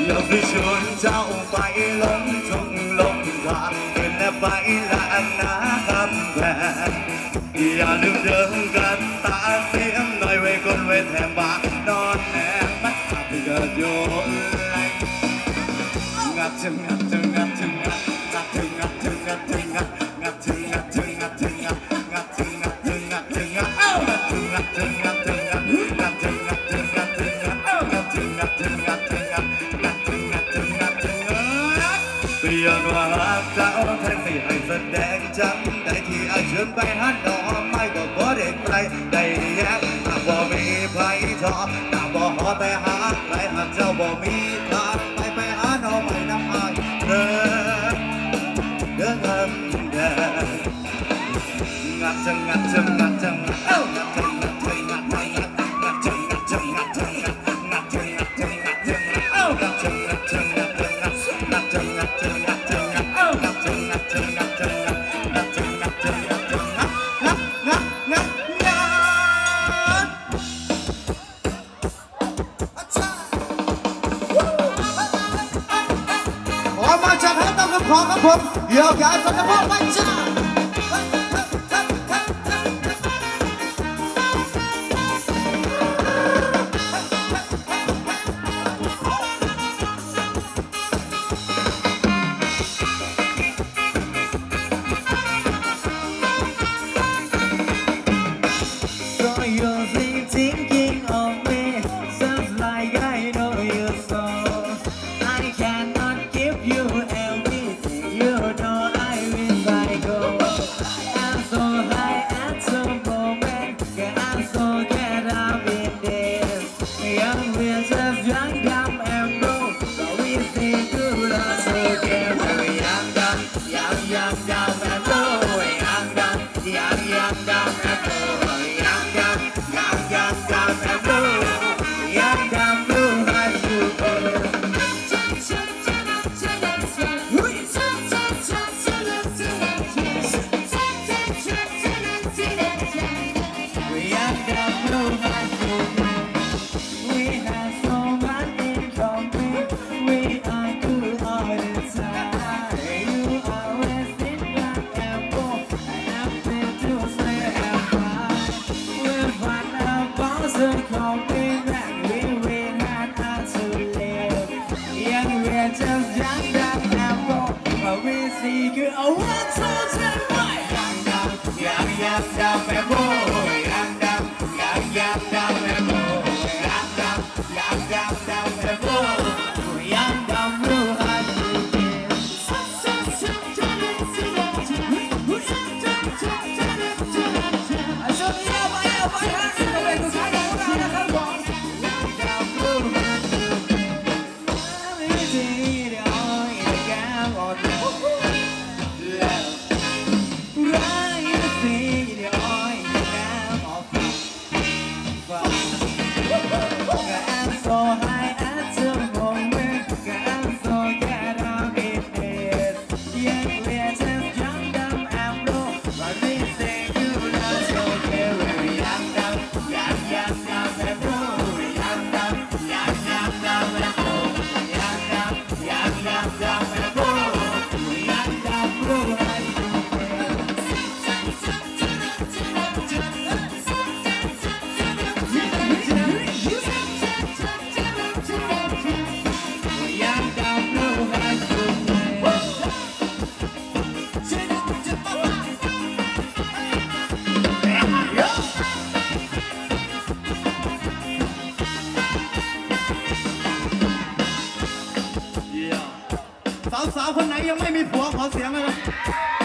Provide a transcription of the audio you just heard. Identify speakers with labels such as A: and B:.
A: อยากไปชวนเจ้าไปลงทุ่งลงทางเดินและไปละนาคำแพงอย่าลืมเดินกันตาเสียมหน่อยไว้คนไว้แถมบากนอนแหนมมาไปกระโดดงัดถึงงัดถึงงัดถึงงัดงัดถึงงัดถึงงัดถึงงัดงัดถึงงัดถึงงัดถึงงัดงัดถึงงัดถึงงัดถึงงัดงัดถึงงัดถึงงัดถึงงัดงัดถึงงัดถึงงัดถึงงัดงัดถึงงัดถึงงัดถึงงัดงัดถึงงัดถึงงัดถึงงัดเพียงว่าเจ้าแทนที่ให้แสดงจังได้ที่อาเชิญไปหาดอกไม้ก็บ่ได้ไกลได้แยกหากบ่มีไผทอหากบ่หอไปหาใครหากเจ้าบ่มีทางไปหาหน่อไม้น้ำอ้ายเด้องัดจังงัดจังงัดจังงัดจังงัดจังงัดงัดจังงัดจังงัดจังงัดจังงัดจังงัดจังงัดจังงัดจังงัดจังงัดจังงัดจังงัดจังงัดงัดจังงัดจังงัดจังงัดงัดจังงัดจังงัดจังงัดงัดขอมาจากให้ต้องกับของครับผมเดี๋ยวแกจะจะบอกไม่ใช่สาวๆคนไหนยังไม่มีผัวขอเสียงเลยนะ